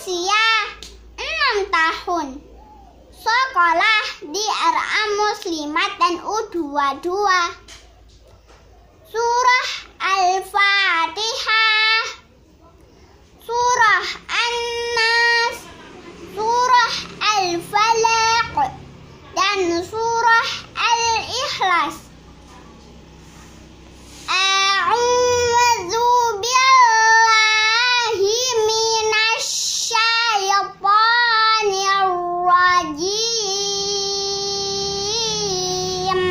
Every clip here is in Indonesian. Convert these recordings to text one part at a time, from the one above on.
usia 6 tahun. Sekolah di RA Muslimat dan U22. Surah Al-Fatihah, Surah An-Nas, Surah Al-Falaq, dan Surah Al-Ikhlas. A'udzu billahi minasyaitonir rajim.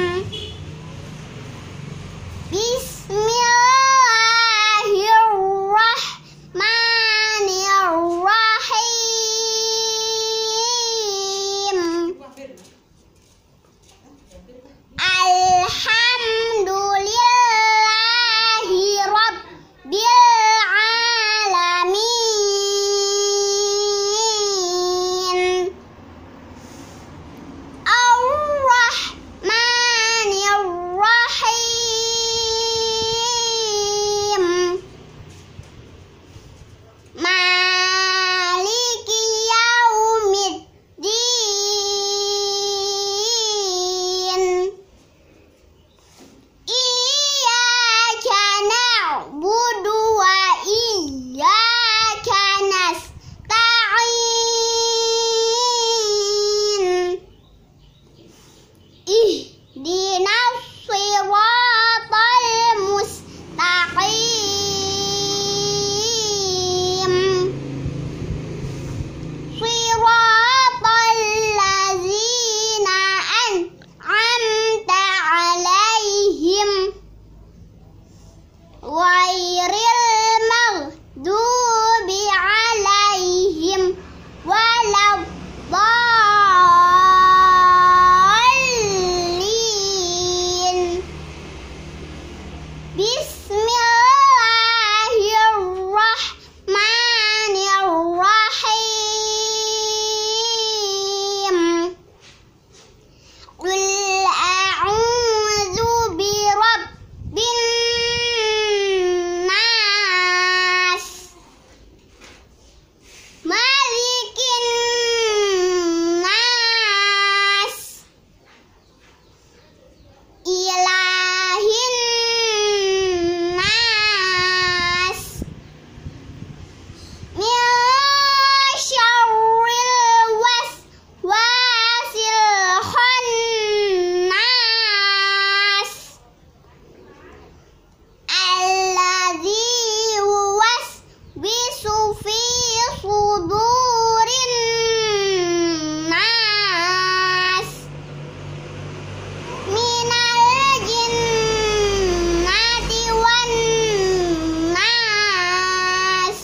Bismillahirrahmanirrahim. Alhamdulillahi rabbil alamin. Ar-Rahmanirrahim. Maliki yaumiddin. Iyyaka na'budu wa iyyaka nasta'in. Ihdinas siratal mustaqim. Siratal ladzina an'amta 'alaihim ghairil maghdubi 'alaihim waladdallin. Bismillahirrahmanirrahim. Qul a'udzu birabbin nas, malikin nas, ilahin nas, min syarril waswasil khannas, alladzi yuwaswisu fi sudurin nas, minal jinnati wan nas.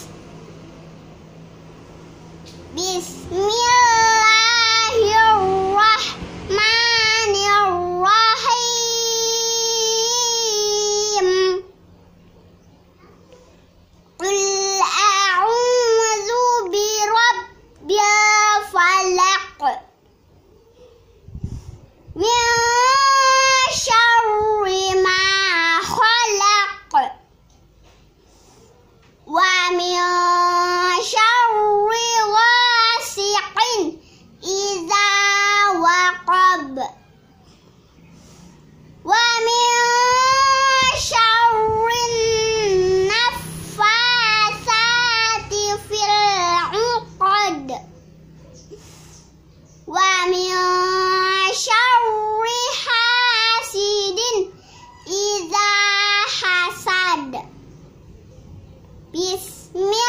Bismillahirrahmanirrahim. Qul a'udzu birabbil falaq, min syarri ma khalaq, wa min syarri ghasiqin idza waqab, wa min syarrin naffasati fil 'uqad, wa min syarri hasidin idza hasad. Bismillahirrahmanirrahim.